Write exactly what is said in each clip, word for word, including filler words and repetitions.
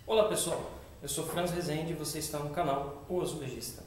Olá pessoal, eu sou Franz Rezende e você está no canal O Azulejista.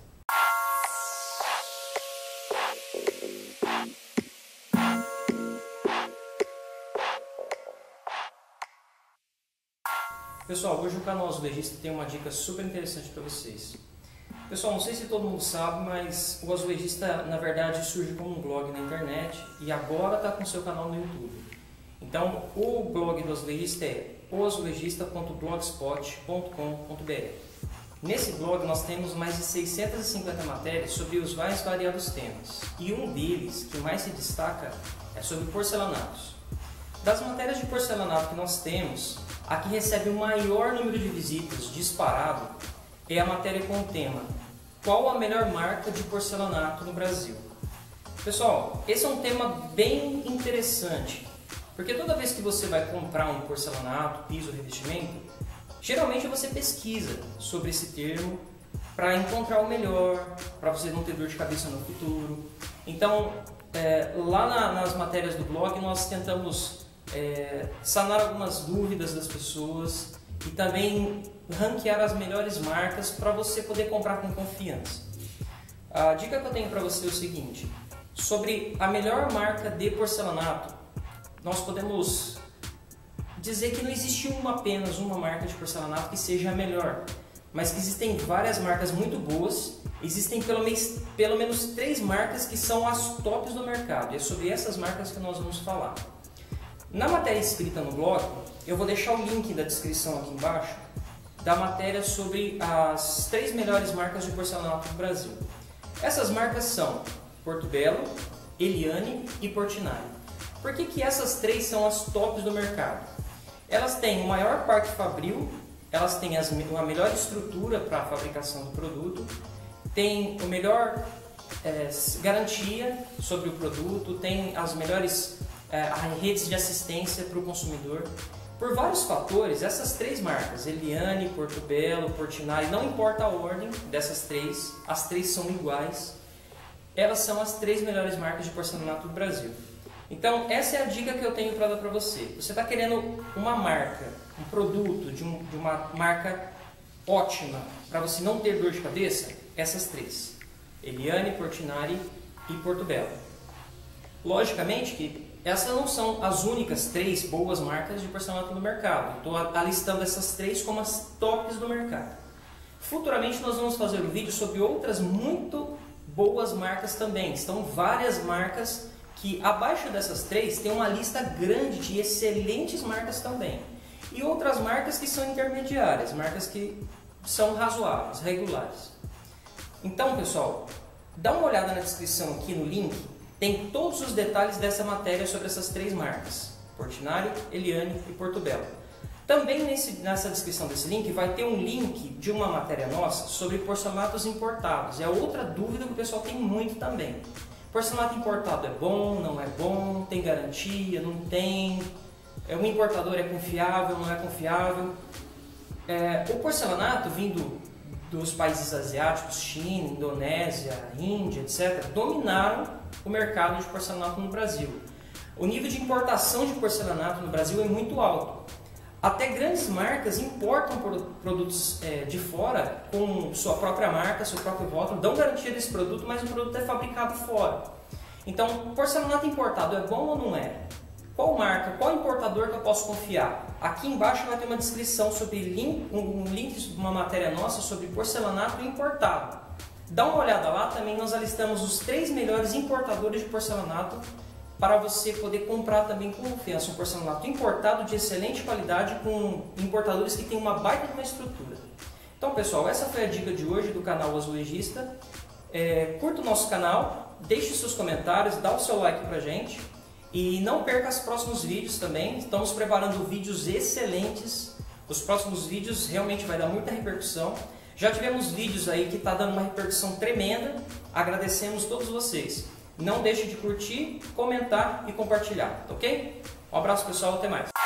Pessoal, hoje o canal Azulejista tem uma dica super interessante para vocês. Pessoal, não sei se todo mundo sabe, mas o Azulejista na verdade surge como um blog na internet e agora está com seu canal no YouTube. Então, o blog do Azulejista é o azulejista ponto blogspot ponto com ponto br. Nesse blog nós temos mais de seiscentas e cinquenta matérias sobre os mais variados temas. E um deles, que mais se destaca, é sobre porcelanatos. Das matérias de porcelanato que nós temos, a que recebe o maior número de visitas disparado é a matéria com o tema Qual a melhor marca de porcelanato no Brasil? Pessoal, esse é um tema bem interessante. Porque toda vez que você vai comprar um porcelanato, piso ou revestimento, geralmente você pesquisa sobre esse termo para encontrar o melhor, para você não ter dor de cabeça no futuro. Então, é, lá na, nas matérias do blog nós tentamos é, sanar algumas dúvidas das pessoas e também ranquear as melhores marcas para você poder comprar com confiança. A dica que eu tenho para você é o seguinte: sobre a melhor marca de porcelanato, nós podemos dizer que não existe uma, apenas uma marca de porcelanato que seja a melhor, mas que existem várias marcas muito boas, existem pelo menos, pelo menos três marcas que são as tops do mercado, e é sobre essas marcas que nós vamos falar. Na matéria escrita no blog, eu vou deixar o link da descrição aqui embaixo, da matéria sobre as três melhores marcas de porcelanato do Brasil. Essas marcas são Porto Belo, Eliane e Portinari. Por que que essas três são as tops do mercado? Elas têm o maior parque fabril, elas têm as, a melhor estrutura para a fabricação do produto, têm a melhor é, garantia sobre o produto, têm as melhores é, redes de assistência para o consumidor. Por vários fatores, essas três marcas, Eliane, Porto Belo, Portinari, não importa a ordem dessas três, as três são iguais, elas são as três melhores marcas de porcelanato do Brasil. Então, essa é a dica que eu tenho para dar para você. Você está querendo uma marca, um produto de, um, de uma marca ótima para você não ter dor de cabeça? Essas três: Eliane, Portinari e Porto Belo. Logicamente que essas não são as únicas três boas marcas de porcelanato no mercado. Estou alistando essas três como as tops do mercado. Futuramente nós vamos fazer um vídeo sobre outras muito boas marcas também. Estão várias marcas que abaixo dessas três tem uma lista grande de excelentes marcas também. E outras marcas que são intermediárias, marcas que são razoáveis, regulares. Então, pessoal, dá uma olhada na descrição aqui no link, tem todos os detalhes dessa matéria sobre essas três marcas, Portinari, Eliane e Porto Belo. Também nesse, nessa descrição desse link vai ter um link de uma matéria nossa sobre porcelanatos importados. É outra dúvida que o pessoal tem muito também. Porcelanato importado é bom, não é bom, tem garantia, não tem, é, um importador é confiável, não é confiável. É, o porcelanato vindo dos países asiáticos, China, Indonésia, Índia, etcétera, dominaram o mercado de porcelanato no Brasil. O nível de importação de porcelanato no Brasil é muito alto. Até grandes marcas importam produtos é, de fora com sua própria marca, seu próprio rótulo, dão garantia desse produto, mas o produto é fabricado fora. Então, porcelanato importado é bom ou não é? Qual marca, qual importador que eu posso confiar? Aqui embaixo vai ter uma descrição sobre link, um link de uma matéria nossa sobre porcelanato importado. Dá uma olhada lá, também nós alistamos os três melhores importadores de porcelanato para você poder comprar também com confiança um porcelanato importado de excelente qualidade com importadores que têm uma baita de uma estrutura. Então, pessoal, essa foi a dica de hoje do canal Azulejista. É, curta o nosso canal, deixe os seus comentários, dá o seu like pra gente e não perca os próximos vídeos também. Estamos preparando vídeos excelentes. Os próximos vídeos realmente vai dar muita repercussão. Já tivemos vídeos aí que está dando uma repercussão tremenda. Agradecemos todos vocês. Não deixe de curtir, comentar e compartilhar, ok? Um abraço pessoal, até mais!